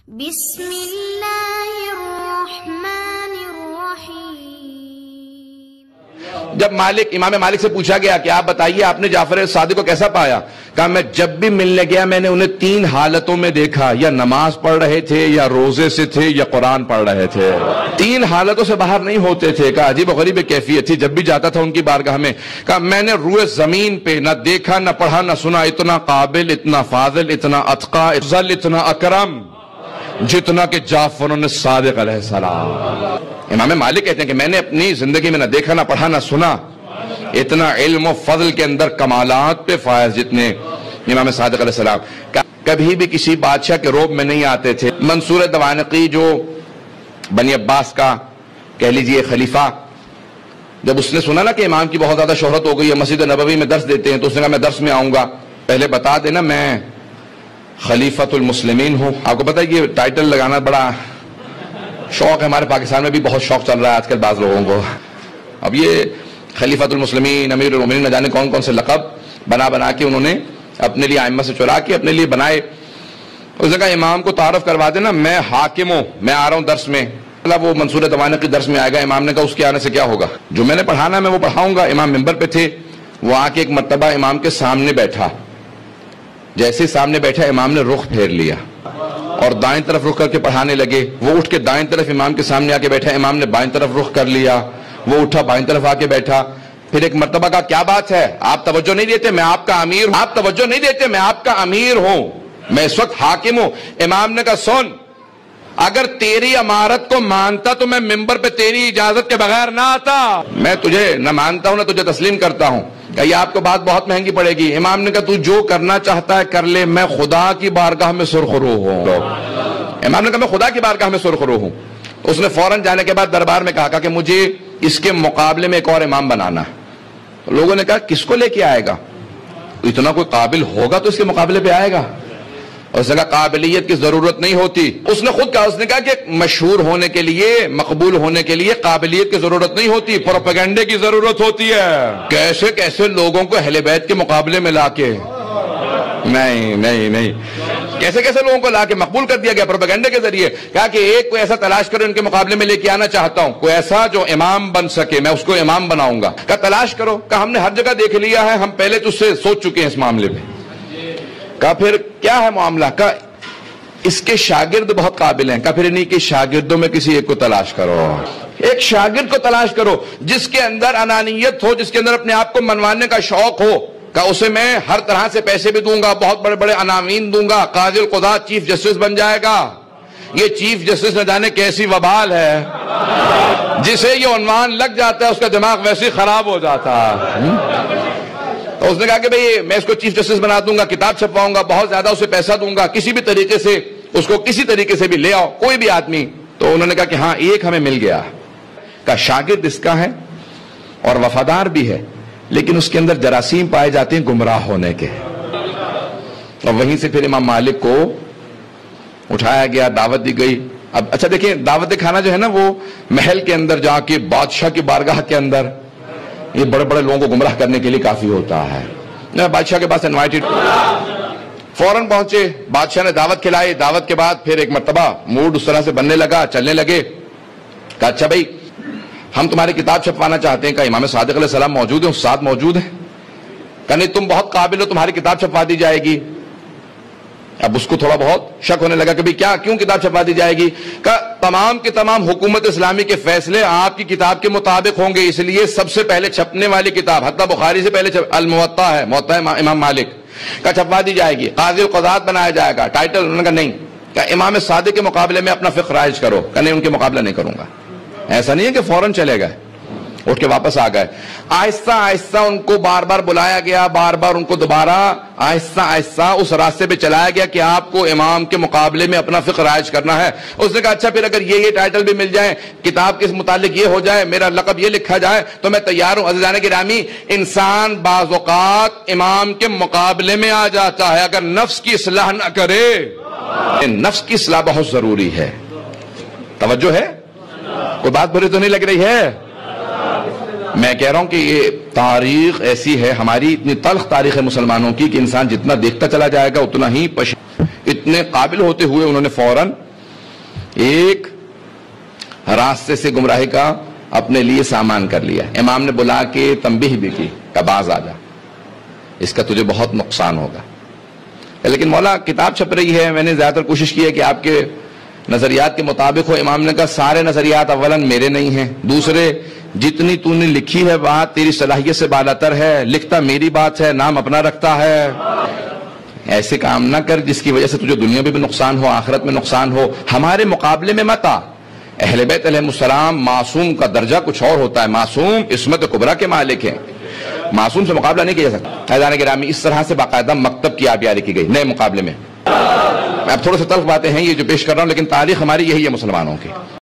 بسم اللہ الرحمن الرحیم۔ جب امام مالک سے پوچھا گیا کہ آپ بتائیے آپ نے جعفر صادق کو کیسا پایا، کہا میں جب بھی ملنے گیا میں نے انہیں 3 حالتوں میں دیکھا، یا نماز پڑھ رہے تھے، یا روزے سے تھے، یا قرآن پڑھ رہے تھے۔ 3 حالتوں سے باہر نہیں ہوتے تھے۔ کہا عجیب و غریب کیفیت تھی۔ جب بھی جاتا تھا ان کی بارگاہ میں، کہا میں نے روئے زمین پہ نہ دیکھا نہ پڑھا نہ سنا اتنا قابل، اتنا فاضل، اتنا اتقا، اتنا اکرم جتنا کہ جعفر صادق علیہ السلام۔ امام مالک کہتے ہیں کہ میں نے اپنی زندگی میں نہ دیکھا نہ پڑھا نہ سنا اتنا علم و فضل کے اندر کمالات پہ فائز جتنے امام صادق علیہ السلام۔ کبھی بھی کسی بادشاہ کے روب میں نہیں آتے تھے۔ منصور دوانقی جو بنی عباس کا کہہ لیجئے خلیفہ، جب اس نے سنا نا کہ امام کی بہت زیادہ شہرت ہو گئی ہے، مسجد نبوی میں درس دیتے ہیں، تو اس نے کہا میں درس میں آؤں گا، پہلے بتا دینا میں خلیفۃ المسلمین ہوں۔ آپ کو پتہ ہے یہ ٹائٹل لگانا بڑا شوق ہے، ہمارے پاکستان میں بھی بہت شوق چل رہا ہے آج کل بعض لوگوں کو۔ اب یہ خلیفۃ المسلمین، امیر المومنین، نہ جانے کون کون سے لقب بنا کے انہوں نے اپنے لیے ائمہ سے چرا کے اپنے لیے بنائے۔ اس نے کہا امام کو تعارف کروا دینا میں حاکم ہوں، میں آ رہا ہوں درس میں۔ وہ منصور دوانقی درس میں آئے گا۔ امام نے کہا اس کے آنے سے کیا ہوگا، جو میں نے پڑھانا میں وہ پڑھاؤں گا۔ امام ممبر پہ تھے، وہ آ کے ایک مرتبہ امام کے سامنے بیٹھا۔ جیسے سامنے بیٹھا امام نے رخ پھیر لیا اور دائیں طرف رخ کر کے پڑھانے لگے۔ وہ اٹھ کے دائیں طرف امام کے سامنے آ کے بیٹھا، امام نے بائیں طرف رخ کر لیا، وہ اٹھا بائیں طرف آ کے بیٹھا۔ پھر ایک مرتبہ کہا کیا بات ہے، آپ توجہ نہیں دیتے، میں آپ کا امیر ہوں، آپ توجہ نہیں دیتے، میں آپ کا امیر ہوں، میں اس وقت حاکم ہوں۔ امام نے کہا سن، اگر تیری امارت کو مانتا تو میں ممبر پہ تیری اجازت کے بغیر نہ آتا، میں تجھے نہ مانتا ہوں نہ تجھے تسلیم کرتا ہوں۔ کہ یہ آپ کو بات بہت مہنگی پڑے گی۔ امام نے کہا تو جو کرنا چاہتا ہے کر لے، میں خدا کی بارگاہ میں سرخرو ہوں۔ امام نے کہا میں خدا کی بارگاہ میں سرخرو ہوں۔ اس نے فوراً جانے کے بعد دربار میں کہا کہ مجھے اس کے مقابلے میں ایک اور امام بنانا۔ لوگوں نے کہا کس کو لے کے آئے گا، اتنا کوئی قابل ہوگا تو اس کے مقابلے پہ آئے گا۔ اس نے کہا قابلیت کی ضرورت نہیں ہوتی۔ اس نے خود کہا، اس نے کہا کہ مشہور ہونے کے لیے، مقبول ہونے کے لیے قابلیت کی ضرورت نہیں ہوتی، پروپیگنڈے کی ضرورت ہوتی ہے۔ کیسے کیسے لوگوں کو اہل بیت کے مقابلے میں لا کے، نہیں کیسے کیسے لوگوں کو لا کے مقبول کر دیا گیا پروپیگنڈے کے ذریعے۔ کہا کہ ایک کوئی ایسا تلاش کرو ان کے مقابلے میں لے کے آنا چاہتا ہوں، کوئی ایسا جو امام بن سکے، میں اس کو امام بناؤں گا۔ کہا تلاش کرو۔ کہا ہم نے ہر جگہ دیکھ لیا ہے، ہم پہلے تو اس سے سوچ چکے ہیں اس معاملے میں۔ کہا پھر کیا ہے معاملہ، کہا اس کے شاگرد بہت قابل ہیں۔ کہا پھر انہی کے شاگردوں میں کسی ایک کو تلاش کرو، ایک شاگرد کو تلاش کرو جس کے اندر انانیت ہو، جس کے اندر اپنے آپ کو منوانے کا شوق ہو۔ کہا اسے میں ہر طرح سے پیسے بھی دوں گا، بہت بڑے بڑے عناوین دوں گا، قاضی القضات چیف جسٹس بن جائے گا۔ یہ چیف جسٹس نہ جانے کیسی وبال ہے، جسے یہ عنوان لگ جاتا ہے اس کا دماغ ویسے خراب ہو جاتا ہے۔ تو اس نے کہا کہ بھئی میں اس کو چیف جسٹس بنا دوں گا، کتاب چھپواؤں گا، بہت زیادہ اسے پیسہ دوں گا، کسی بھی طریقے سے اس کو کسی طریقے سے بھی لے آؤ، کوئی بھی آدمی۔ تو انہوں نے کہا کہ ہاں ایک ہمیں مل گیا۔ کہا شاگرد اس کا ہے اور وفادار بھی ہے، لیکن اس کے اندر جراثیم پائے جاتے ہیں گمراہ ہونے کے۔ اور وہیں سے پھر امام مالک کو اٹھایا گیا، دعوت دی گئی۔ اب اچھا دیکھیں، دعوت کھانا جو ہے نا وہ محل کے اندر جا کے بادشاہ کی بارگاہ کے اندر، یہ بڑے بڑے لوگوں کو گمراہ کرنے کے لیے کافی ہوتا ہے۔ بادشاہ کے پاس انوائٹڈ، فوراً پہنچے، بادشاہ نے دعوت کھلائی۔ دعوت کے بعد پھر ایک مرتبہ موڈ اس طرح سے بننے لگا، چلنے لگے۔ کہا اچھا بھائی ہم تمہاری کتاب چھپوانا چاہتے ہیں۔ کہا امام صادق علیہ السلام موجود ہیں، استاد موجود ہیں۔ کہا نہیں تم بہت قابل ہو، تمہاری کتاب چھپوا دی جائے گی۔ اب اس کو تھوڑا بہت شک ہونے لگا کہ بھئی کیوں کتاب چھپوا دی جائے گی۔ کہا تمام کے تمام حکومت اسلامی کے فیصلے آپ کی کتاب کے مطابق ہوں گے، اس لیے سب سے پہلے چھپنے والی کتاب، حتیٰ بخاری سے پہلے الموطا ہے، موطا امام مالک کا چھپوا دی جائے گی، قاضی القضات بنایا جائے گا، ٹائٹل۔ انہوں نے کہا نہیں۔ کہا امام صادق کے مقابلے میں اپنا فقہ رائج کرو۔ کہا نہیں ان کے مقابلہ نہیں کروں گا۔ ایسا نہیں ہے کہ فوراً چلے گئے، اٹھ کے واپس آ گئے۔ آہستہ آہستہ ان کو بار بار بلایا گیا، بار بار ان کو دوبارہ آہستہ آہستہ اس راستے پہ چلایا گیا کہ آپ کو امام کے مقابلے میں اپنا فقہ رائج کرنا ہے۔ اس نے کہا اچھا پھر اگر یہ ٹائٹل بھی مل جائے، کتاب کے متعلق یہ ہو جائے، میرا لقب یہ لکھا جائے تو میں تیار ہوں۔ عزیزان گرامی، انسان بعض اوقات امام کے مقابلے میں آ جاتا ہے اگر نفس کی اصلاح نہ کرے۔ نفس کی اصلاح بہت ضروری ہے۔ توجہ ہے؟ کوئی بات بری تو نہیں لگ رہی ہے؟ میں کہہ رہا ہوں کہ یہ تاریخ ایسی ہے، ہماری اتنی تلخ تاریخ ہے مسلمانوں کی کہ انسان جتنا دیکھتا چلا جائے گا اتنا ہی اتنے قابل ہوتے ہوئے انہوں نے فوراً ایک راستے سے گمراہی کا اپنے لیے سامان کر لیا. امام نے بلا کے تنبیہ بھی کی کہ باز آ جا, اس کا تجھے بہت نقصان ہوگا. لیکن مولا کتاب چھپ رہی ہے, میں نے زیادہ تر کوشش کی ہے کہ آپ کے نظریات کے مطابق ہو. امام نے کہا سارے نظریات اولاً میرے نہیں ہیں, دوسرے جتنی تو نے لکھی ہے بات تیری صلاحیت سے بالاتر ہے, لکھتا میری بات ہے, نام اپنا رکھتا ہے. ایسے کام نہ کر جس کی وجہ سے تجھے دنیا میں بھی نقصان ہو, آخرت میں نقصان ہو. ہمارے مقابلے میں مت آ. اہل بیت علیہ السلام معصوم کا درجہ کچھ اور ہوتا ہے. معصوم عصمت کبریٰ کے مالک ہیں, معصوم سے مقابلہ نہیں کیا جا سکتا. حضرات گرامی, اس طرح سے باقاعدہ مکتب کی آبیاری کی گئی نئے مقابلے میں. اب تھوڑے سے تلخ باتیں ہیں یہ جو پیش کر رہا ہوں, لیکن تاریخ ہماری یہی ہے مسلمانوں کی.